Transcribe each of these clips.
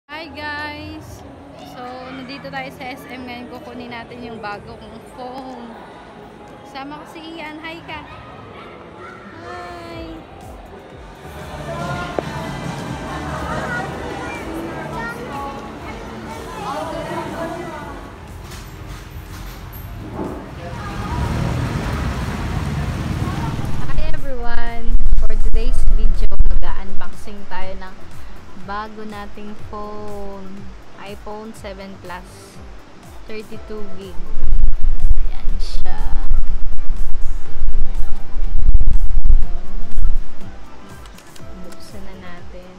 Hi guys! So, nandito tayo sa SM ngayon. Kukunin natin yung bagong phone. Sama ko si Ian. Hi ka! Hi! Hi everyone! For today's video, mag-unboxing tayo ng bago nating phone, iPhone 7 Plus 32GB. Yan siya. Buksan na natin.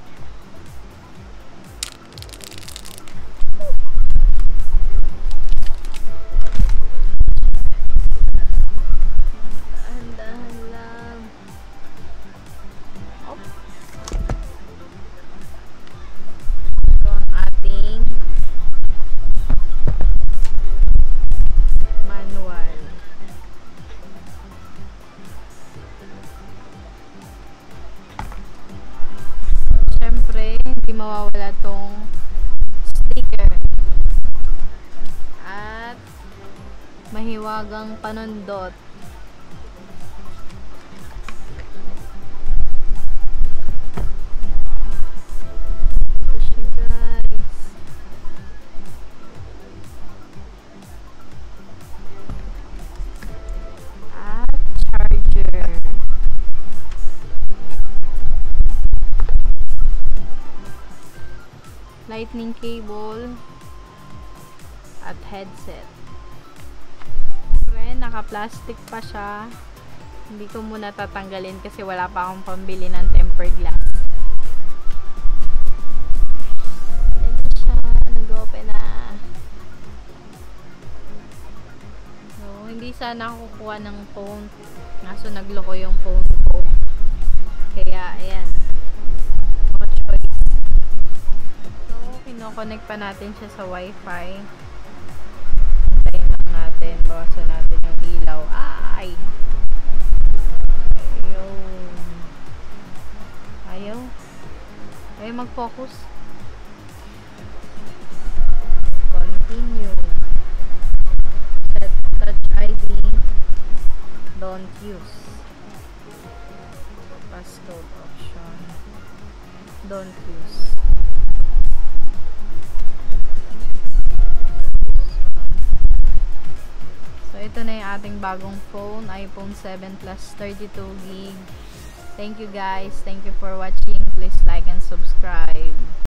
Dahan-dahan lang. Oh. Manual. Siyempre, hindi mawawala tong sticker at mahiwagang panundot. Lightning cable at headset. Siyempre, naka-plastic pa siya. Hindi ko muna tatanggalin kasi wala pa akong pambili ng tempered glass. Ito siya. Nag-open na. So, hindi sana ako kukuha ng phone. Kaso nagloko yung phone ko. Kaya, ayan. Kino-connect pa natin siya sa wifi. Hintayin lang natin. Bawasan natin yung ilaw. Ay! Ayaw. Ayaw mag-focus. Continue. Set touch ID. Don't use. Passcode option. Don't use. Ito na yung ating bagong phone, iPhone 7 Plus 32GB. Thank you guys. Thank you for watching. Please like and subscribe.